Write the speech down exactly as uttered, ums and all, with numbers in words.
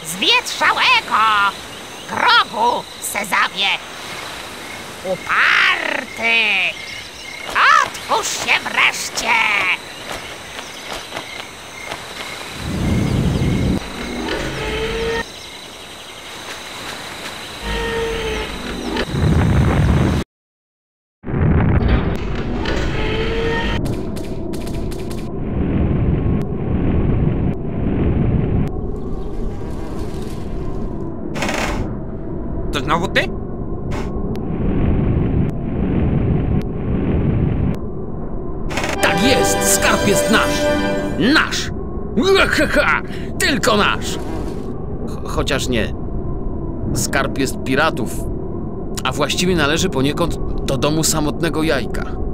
zwietrzałego grobu, Sezamie. Uparty! Otwórz się wreszcie! To znowu ty? Tak jest, skarb jest nasz! Nasz! Haha, tylko nasz! Ch chociaż nie. Skarb jest piratów, a właściwie należy poniekąd do domu samotnego jajka.